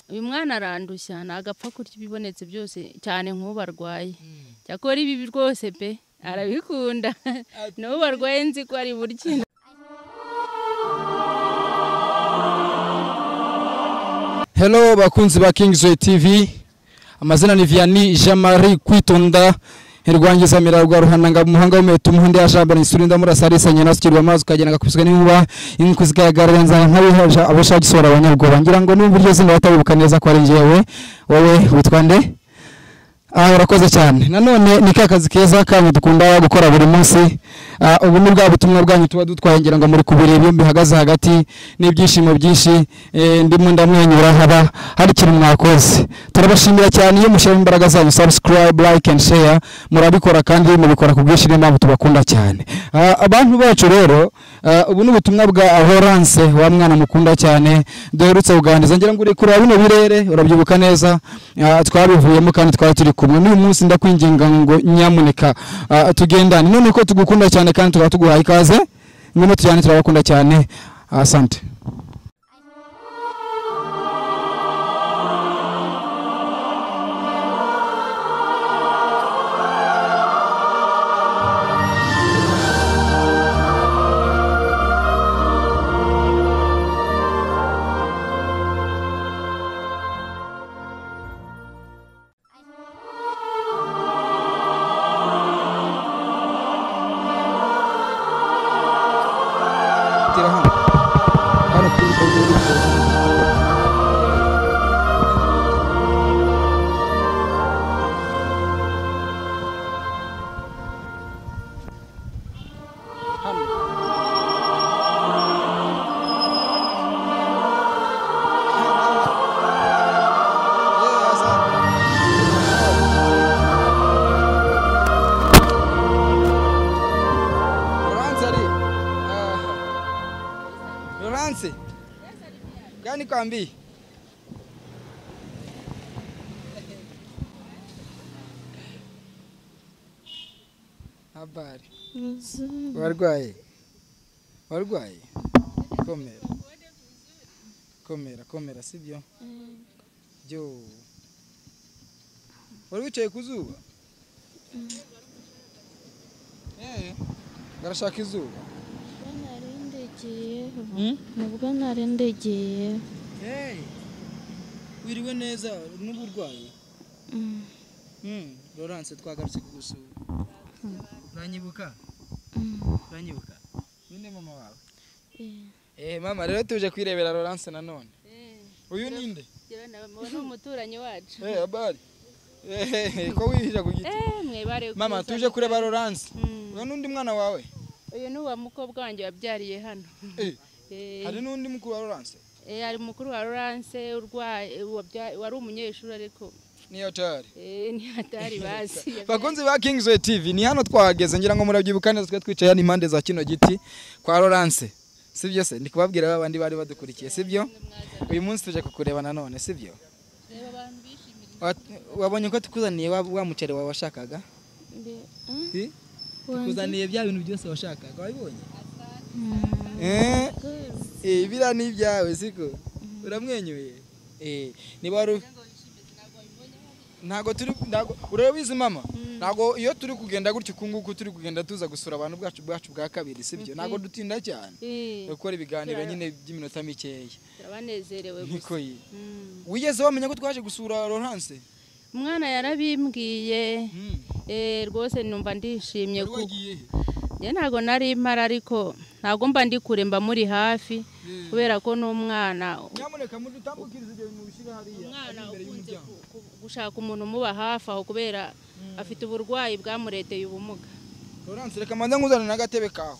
uyu mwana arandushya nagapfa kurya ibibonetse byose cyane nk'ubarwaye cyakora ibi rwose pe arabikunda n'ubarwaye nzi ko ari burya. Hello bakunzi ba Kingsway TV, amazina ni Vianney Jean-Marie Kwitonda Herwangiza mirarwa ruhananga muhanga w'umetu muhande yashamba n'isurinda murasarisa nyina sikirwa amazi kagenda gakubiswa n'inkuba inkuko zigaragara nza nkabihaje abashagisora abanyarwanda ngira ngo n'uburyo zino batabibuka neza ko ari njewe wowe witwa nde? Urakoze cyane. Nanone ni kakazi keza kandi dukunda gukora buri munsi. Ubu ni bwa butumwa bwanyu tuba dutwaye ngira ngo muri kubireba iyo bihagaze hagati n'ibyishimo byinshi ndimo ndamwenyura haba hari kintu mwakoze. Turabashimira cyane iyo mushyira imbaraga zanyu subscribe, like and share. Murabikora kandi mubikora ku bwinshi n'impamvu tubakunda cyane. Abantu bacu rero ubu ni ubutumwa bwa RAURENCE wa mwana mukunda cyane duherutse kuganiriza ngira ngo uri kuri bino birere urabyibuka neza twabivuyemo kandi twari turi kumwe n'uyu munsi ndakwinginga ngo nyamuneka tugendane none ko tugukunda cyane kandi tukatuguhaye ikaze ngwino tujyane turabakunda cyane asante. RAURENCE gani kwambi habari warwaye komera sibyo byo wari wicaye ku zuba garashaka izuba nubwo narendegeye wiriwe neza n'uburwayi RAURENCE twagarutse kugusura uranyibuka ninde mama wawe mama rero tuje kwirebera RAURENCE nanone uyu ninde ni umuturanyi wacu habari ko wihira ku giti mama tuje kureba RAURENCE uyu n'undi mwana wawe uyu ni uwa mukobwa wanjye wabyariye hano hari n'undi mukuru wa RAURENCE hari mukuru wa RAURENCE wari umunyeshuri ariko ni hatari basi bakunzi ba Kingsway TV ni hano twahageze ngira ngo murabyibuka neza twe twicaye hano impande za kino giti kwa RAURENCE sibyo se ndi kubabwira abandi bari badukurikiye sibyo uyu munsi tuje kukureba nanone sibyo wabonye ko tukuzaniye wa mucere wawe washakaga tukuzaniye bya bintu byose washakaga wabibonye bira ni ibyawe siko uramwenyuye niba wari ntago urabizi mama ntago iyo turi kugenda gutyo kunguko turi kugenda tuza gusura abantu bwacu bwa kabiri sibyo ntago dutinda cyane gukora ibiganiro nyine by'iminota mikeya turabanezerewe gusa wigeze wamenya ko twaje gusura RAURENCE umwana yarabimbwiye rwose numva ndishimye kuko ntago nari impara ariko ntago mba ndi kure mba muri hafi kubera ko n'umwana nyamuneka mudutambukirize ibyo bintu bishira hariya imbere y'umuryango gushaka umuntu muba hafi aho kubera afite uburwayi bwamureteye ubumuga RAURENCE reka manza nguzana n'agatebe kawe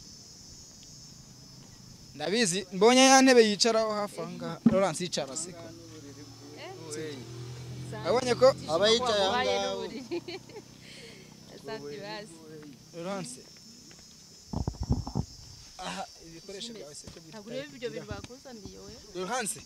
ndabizi mbonye ya ntebe yicaraho hafi aha ngaha RAURENCE yicara siko abonye ko abayicaye aha ngaha RAURENCE aha ibikoresho byawe se cyo ntabwo rero ibyo bintu bakuzaniye we RAURENCE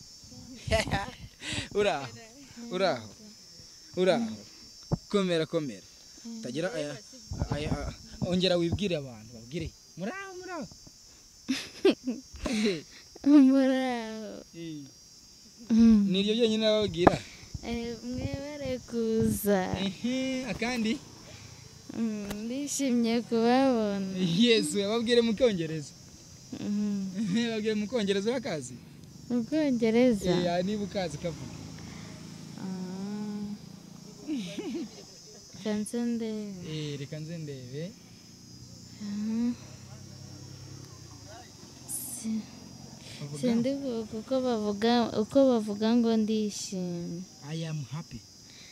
uraho komera tagira aya ongera wibwire abantu babwire muraho niryo byenyine bababwira mwebere kuza akandi ndishimye kubabona yesu bababwire mu Cyongereza bababwire mu Cyongereza bakazi mu Bwongereza niba ukazi kavuga reka nze ndebe sindi uko bavuga ngo ndishimye. I am happy.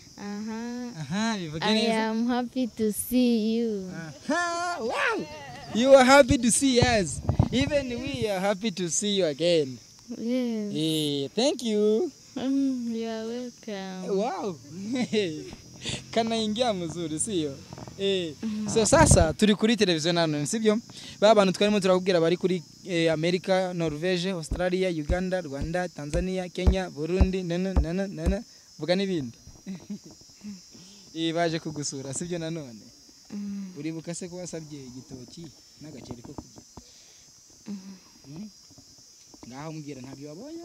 I am happy to see you. Wow, you are happy to see us. Even we are happy to see you again. Yes. Thank you. You are welcome. Wow. Kanaingia mzuri sio? So sasa turi kuri televiziyo nano sibyo? Ba bantu twarimo turakubwira bari kuri America, Norvege, Australia, Uganda, Rwanda, Tanzania, Kenya, Burundi, nana vuga nibindi. Baje kugusura sibyo nanone? Uribuka se ko wasabye igitoki n'agaceri ko kurya? Ngaho mbwira ntabyo wabonye?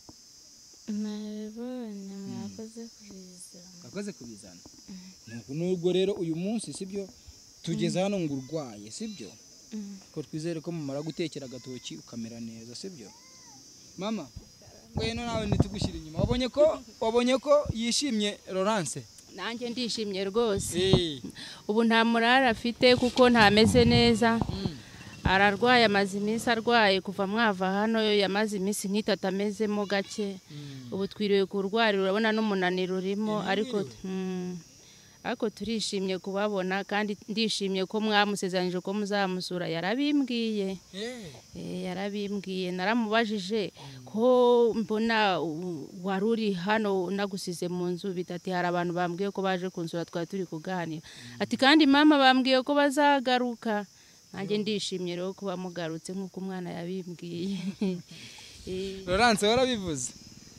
Nabonye mwakoze kubizana. Kakoze kubizana. Nubwo rero uyu munsi sibyo tugeze hano ngo urwaye sibyo? Ko twizere ko mumara gutekera agatoki ukamera neza sibyo? Mama, ngweno nawe nitugushyira inyuma. Wabonye ko yishimye Laurence? Nanjye ndishimye rwose. Ubu nta murara afite kuko ntameze neza. Ararwaye amazi iminsi arwaye kuva mwava hano yamaze iminsi nk'itatu amezemo gake. Ubu twiriwe kurwara urabona n'umunaniro urimo ariko turishimye kubabona kandi ndishimye ko mwamusezeranyije ko muzamusura yarabimbwiye. Yarabimbwiye naramubajije ko mbona waruri hano nagusize mu nzu bitati hari abantu bambwiye ko baje kunsura twari turi kuganira. Ati kandi mama bambwiye ko bazagaruka. Nanjye ndishimye rero kuba mugarutse nk'uko umwana yabimbwiye. Laurence warabivuze?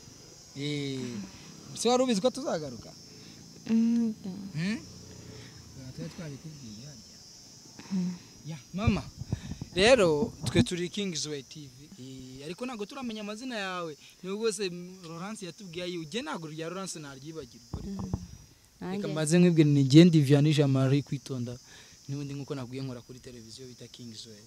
Se wari ubizi ko tuzagaruka? Twabikubwiye ya mama rero twe turi Kingsway TV ariko ntago turamenya amazina yawe nubwo se Laurence yatubwiye ujye ntago rya Laurence naryibagirwa reka maze nkibwira ni Gendi Vianisha Marie kwitonda n'ubundi nkuko nabwiye nkora kuri televiziyo bita Kingsway.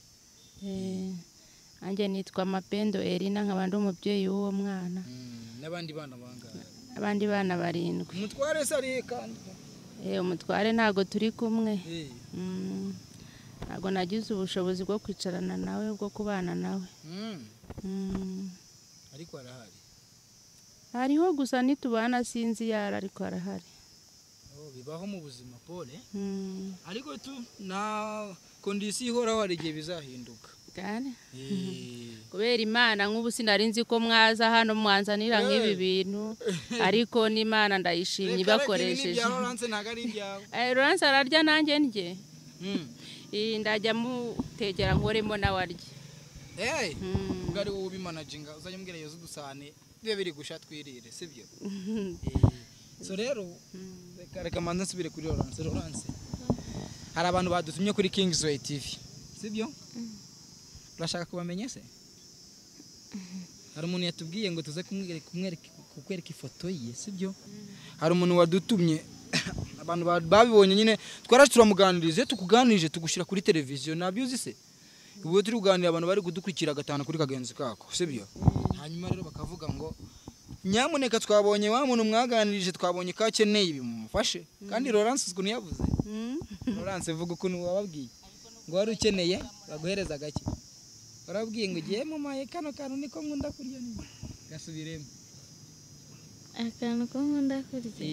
Anje nitwa Mapendo Elina nkabandi umubyeyi w'uwo mwana. N'abandi bana bangahe? Abandi bana 7. Umutware sari kandi? Umutware ntago turi kumwe. Ntago nagize ubushobozi bwo kwicarana nawe bwo kubana nawe. Ariko arahari. Hariho gusa nitubana sinzi yara ariko arahari. Bibaho mu buzima pole. Ariko tu na kondisi ihoraho hari igihe bizahinduka. Kandi kubera Imana nk'ubu sinarinzi ko mwaza hano mwanzanira nk'ibi bintu ariko n'Imana ndayishimye bakoresheje. Laurence nagari ibyawe. Laurence ararya nanjye ndye. Ndajya mutegera nkoremo nawe arye. Ngari wowe bimanaginga uzanye mbwira Yezu dusane bibe biri gusha twirire sibyo? So rero reka manza nsubire kuri Laurence. Hari abantu badutumye kuri Kingsway TV sibyo? Urashaka kubamenye se? Hari umuntu yatubwiye ngo tuze kukwereka ifoto ye sibyo? Hari umuntu wadutumye abantu babibonye nyine turamuganirize tukuganirije tugushyira kuri televiziyo nabyuzi se? Ubu turi kuganira abantu bari kudukurikira gatanu kuri kagenzi kako sibyo? Hanyuma rero bakavuga ngo nyamuneka twabonye wa muntu mwaganirije twabonye ko akeneye ibi mumufashe kandi Laurence ukuntu yavuze. Laurence vuga ukuntu wababwiye ngo wari ukeneye baguhereza gake. Barabwiye ngo giye mu maye kano kantu niko nkunda kurya ni gasubiremo. Akantu ko nkunda kurya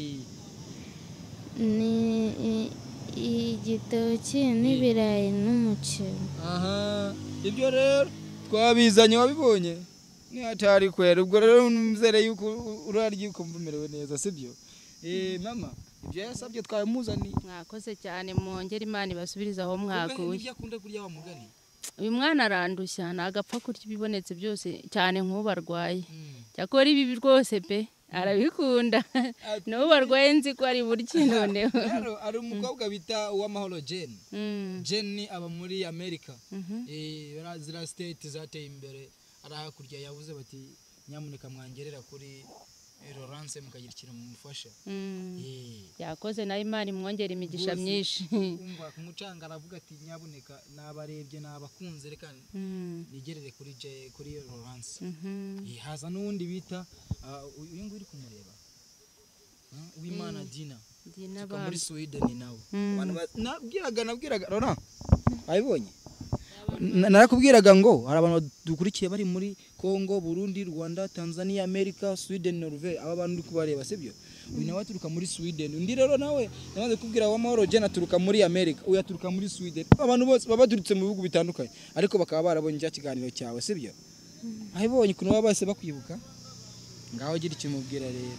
ni igitoki n'ibirayi n'umuceri. Ibyo rero twabizanye wabibonye ni atari kwera ubwo rero muzere yuko urarya ukumva umerewe neza sibyo? Mama ibyo yasabye twamuzani. Mwakoze cyane mwongera Imana ibasubiriza aho mwakuye. Ibyo akunda kurya wa mugani. Uyu mwana arandushya nagapfa kurya ibibonetse byose cyane nk'ubu arwaye. Cyakora ibi rwose pe arabikunda. N'ubu arwaye nzi ko ari buryo noneho. Rero ari umukobwa bita uw'amahoro Jen. Jen aba muri America. Zira state zateye imbere arahakurya yavuze bati nyamuneka mwangerera kuri Laurence mukagira ikintu mumufasha. Yakoze na Imana imwongera imigisha myinshi. Umva kumucanga aravuga ati nyabuneka nabarebye nabakunze reka nigerere kuri Laurence. Haza n'undi bita uyu nguyu uri kumureba. Uwimana Dina muri Sweden nawe. Nabwiraga Rona. Ayibonye? Narakubwiraga ngo hari abantu dukurikiye bari muri Congo, Burundi, Rwanda, Tanzania, America, Sweden, Norway. Aba bantu uri kubareba sibyo? Uyu nawe aturuka muri Sweden. Undi rero nawe namaze kubwira wa mahoro Jane aturuka muri America. Uyu aturuka muri Sweden. Abantu bose baba baturutse mu bihugu bitandukanye ariko bakaba barabonye cya kiganiro cyawe sibyo? Ayibonye kuno baba bose bakwibuka. Ngaho gira icyo mubwira rero.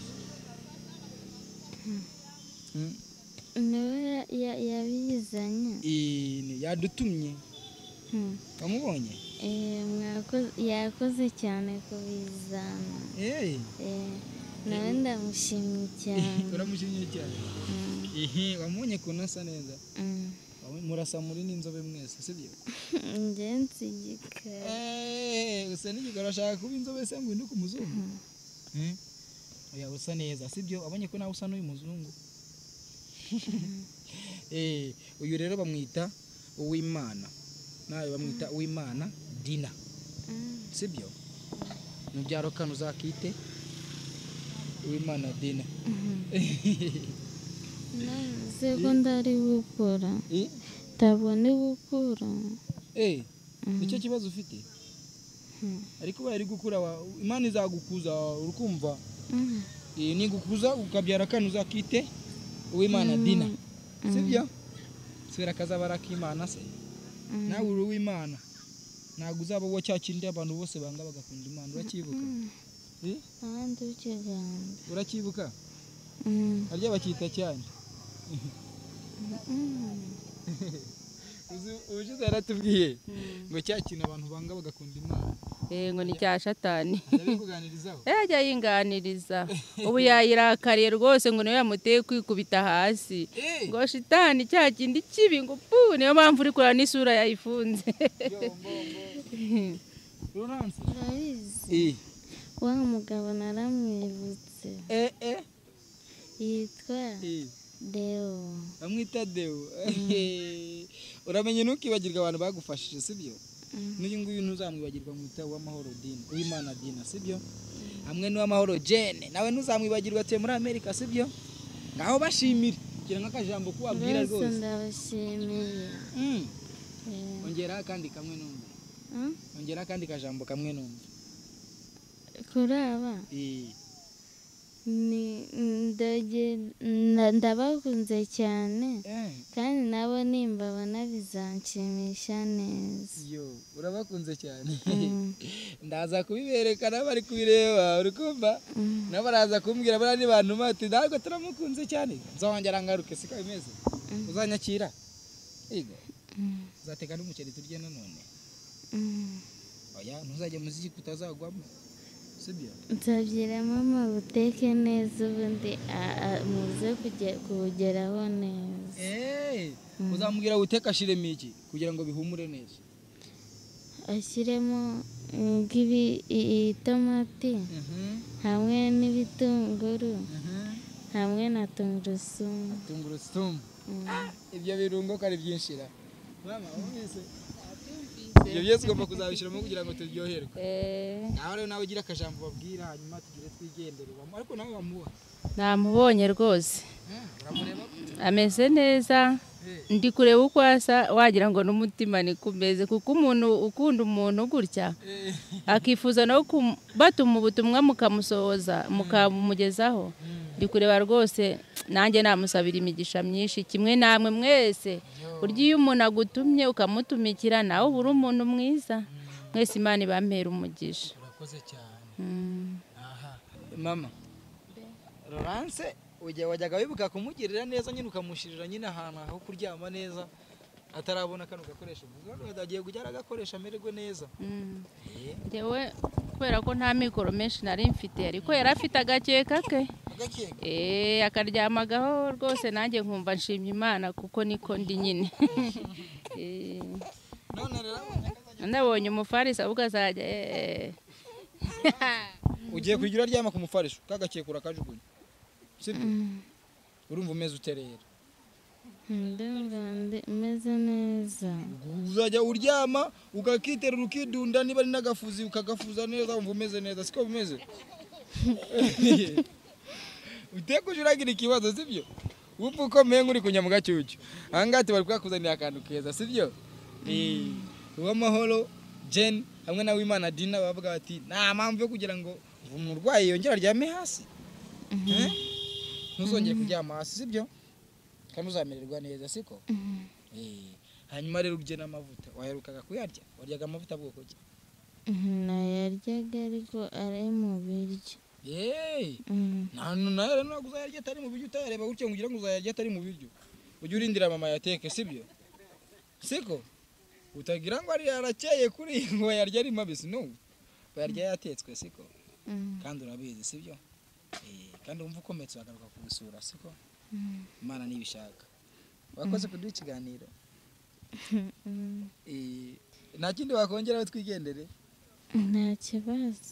Niwe yabizanye. Yadutumye. Wamubonye? Yakoze cyane kubizana. Nawe ndamushimye cyane. Uramushimye cyane? Wamubonye kuntu asa neza? Murasa muri n'inzobe mwese sibyo? Njye nsigikara. Usa n'igikara urashaka kuba inzobe se ngo induke umuzungu? Oya usa neza sibyo? Wabonye ko nawe usa n'uyu muzungu? Uyu rero bamwita Uwimana. Nawe bamwita Uwimana Dina. Sibyo? Mu byaro kanu zakite Uwimana Dina. Sekondari gukora. Tabone gukura. Nicyo kibazo ufite? Ariko bari gukura Imana izagukuza urukumva. Ni gukuza ukabyara kanu zakite Uwimana Dina. Sibyo? Sera kazabara k'Imana se. Nawe uri Uwimana. Ntago uzaba wo cyakindi abantu bose banga bagakunda Imana urakibuka? Ahandi ukigamba. Urakibuka? Arya bakita cyane. Ujuze yaratubwiye ngo cyakina abantu banga bagakunda Imana. Ngo ni cya Satani. Ndabikuganirizaho. Ajya yinganiriza. Ubu yayirakariye rwose ngo niwe yamuteye kwikubita hasi. Ngo Shitani cya kindi kibi ngo pu niyo mpamvu uri kurana n'isura yayifunze. Laurence. Wa mugabo naramwibutse. Yitwa Deo. Bamwita Deo. Uramenye ntukibagirwa abantu bagufashije sibyo? N'uyu nguyu ntuzamwibagirwa mwita Uwamahoro Dina, Uwimana Dina sibyo? Hamwe n'Uwamahoro Jane nawe ntuzamwibagirwa atuye muri America sibyo? Ngaho bashimira kira nk'akajambo kubabwira rwose. Ndabishimiye. Ongera kandi kamwe numve. Ongera kandi kajambo kamwe numve. Kuraba. Ndabakunze cyane kandi nabo nimbabona bizanshimisha neza. Urabakunze cyane. Ndaza kubiberekana bari kubireba urukumva nabaraza kumbwira bari bantu mati ntabwo turamukunze cyane. Nzongera ngaruke siko bimeze. Uzanyakira? Yego. Uzateka n'umuceri turye nanone. Oya ntuzajye muziki kutazagwamo. Sibyo? Nzabyira mama buteke neza ubundi muze kugeraho neza. Uzamubwira guteka ashiremo iki kugira ngo bihumure neza? Ashyiremo itomati hamwe n'ibitunguru hamwe na tungurusumu. Tungurusumu. Ibyo birungo kari byinshira. Mama umvise? Ibyo byose ugomba kuzabishiramo kugira ngo turyoherwe. Nawe rero nawe ugira akajambo babwira hanyuma tugire twigendere. Ariko nawe wamuha. Namubonye rwose. Ameze neza. Ndi kureba uko asa wagira ngo n'umutima ni kumeze kuko umuntu ukunda umuntu gutya akifuza no batuma ubutumwa mukamusohoza mukamugezaho. Ndi kureba rwose nanjye namusabira imigisha myinshi kimwe namwe mwese. Urya iyo umuntu agutumye ukamutumikira nawe uri umuntu mwiza. Mwese Imana ibampera umugisha. Urakoze cyane. Mama. Laurence wajyaga wibuka kumugirira neza nyine ukamushirira nyine ahantu aho kuryama neza atarabona kano gakoresho. Ubwo agiye kujya agakoresha amererwe neza. Jewe kubera ko nta mikoro menshi nari mfite ariko yari afite agakeka ke. Akaryamagaho rwose nanjye nkumva nshimye Imana kuko niko ndi nyine. None rero nabonye umufarisa ubwo azajya ugiye kugira ryama ku mufarisho kagakekura kajugunya sibyo urumva umeze uterera ndumva meze neza uzajya uryama ugakiterura ukidunda niba ari n'agafuzi ukagafuza neza wumva umeze neza siko bimeze utekuje uragira ikibazo sibyo wumva ukomeye nk'uri kunya mu gacyucyo ahangati bari kwakuzanira akantu keza sibyo uw'amahoro Jen hamwe na Imana Dina bavuga bati nta mpamvu yo kugira ngo umurwayi yongera aryame hasi ntuzongere kuryama hasi sibyo kandi uzamererwa neza siko hanyuma rero ugena amavuta waherukaga kuyarya waryaga amavuta bwoko ki nayaryaga ariko ari mu biryo nayo no kuzayarya atari mu biryo utayareba gutyo ngo ugira ngo uzayarya atari mu biryo ujye urindira mama yateke sibyo siko utagira ngo ari arakeye kuri ngo yarya ari mabisi no bayarya yatetswe siko kandi urabizi sibyo kandi wumva ukometse wagaruka kubisura siko Imana nibishaka wakoze kuduha ikiganiro nta kindi wakongera twigendere nta kibazo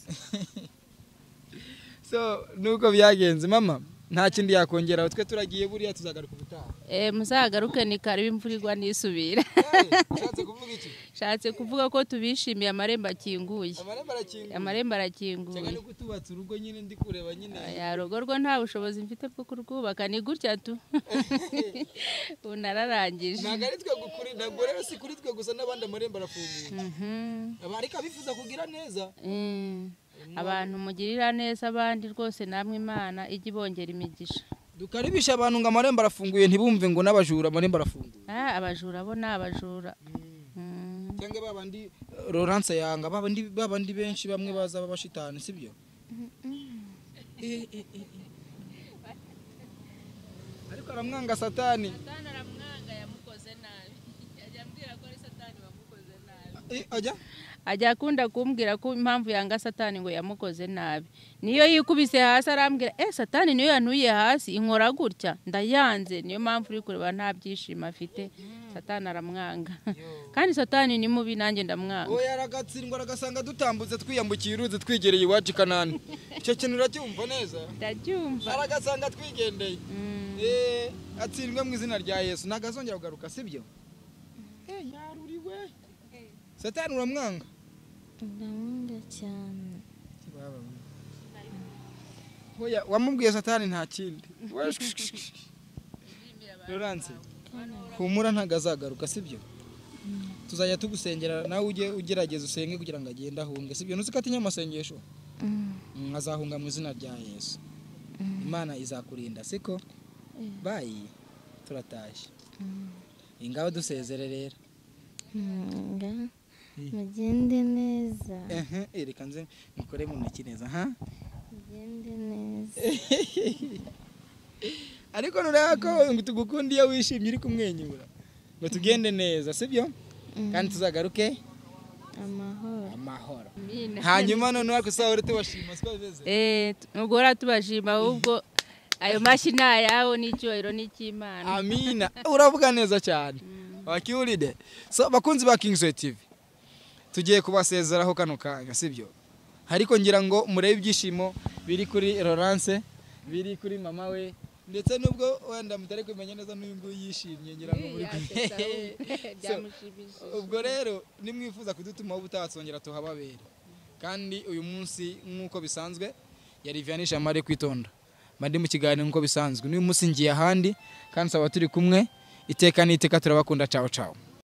so nuko byagenze mama nta kindi yakongera twe turagiye buriya tuzagaruka ubutaha muzagaruke ni karibu imvura igwa nisubira ushatse kuvuga iki shatse kuvuga ko tubishimiye amarembo akinguye amarembo arakinguye cyangwa no kutubatsa urugo nyine ndi kureba nyine ya rugo rwo nta bushobozi mfite bwo kurwubaka ni gutya tu unararangije ntabwo ari twe gukuri ntabwo rero si kuri twe gusa n'abandi amarembo arafunguye ariko abifuza kugira neza abantu mugirira neza abandi rwose namwe Imana ijye ibongera imigisha dukaribisha abantu ngo amarembo arafunguye ntibumve ngo n'abajura amarembo arafunguye abajura bo ni abajura cyangwa babandi Laurence yanga babandi benshi bamwe baza babashitani sibyo ariko aramwanga satani aramwanga yamukoze nabi ajya ambwira ko ari satani wamukoze nabi ajya akunda kumbwira ko impamvu yanga satani ngo yamukoze nabi niyo yikubise hasi arambwira satani niyo yanuye hasi inkora gutya ndayanze niyo mpamvu uri kureba nta byishimo afite satani aramwanga kandi satani ni mubi nanjye ndamwanga oya aragatsindwa aragasanga dutambutse twiyambukiye uruzi twigereye iwacu Kanani icyo kintu uracyumva neza ndacyumva aragasanga twigendeye atsindwe mu izina rya Yesu nagazongera kugaruka sibyo yaruriwe satani uramwanga ndamwanga cyane hoya wamubwiye satani nta kindi Laurence humura ntagazagaruka sibyo tuzajya tugusengera nawe ujye ugerageza usenge kugira ngo agende ahunge sibyo nuzikatinya amasengesho azahunga mu izina rya Yesu Imana izakurinda siko bayi turatashye ingabo dusezererera mugende neza reka nze mukore mu ntoki neza mugende neza ariko nureba ko ngo tugukunda iyo wishimye uri kumwenyura ngo tugende neza sibyo kandi tuzagaruke amahoro hanyuma none ariko sawa tubashima siko bimeze nubwo tubashima ahubwo ayo mashina yawo n'icyubahiro n'icy'Imana amina uravuga neza cyane wakiuride so bakunzi ba King's TV tugiye kubasezeraho kano kanya sibyo ariko ngira ngo murebe ibyishimo biri kuri Laurence biri kuri mama we ndetse nubwo wenda mutari kumenya neza n'uyu yishimye ngira ngo muri ubwo rero nimwifuza kudutuma ubutatsongera tuhababere kandi uyu munsi nkuko bisanzwe yari Vianisha Mari kwitonda bandi mu kiganiro nkuko bisanzwe n'uyu munsi ngiye ahandi kandi saba turi kumwe iteka n'iteka turabakunda ciao ciao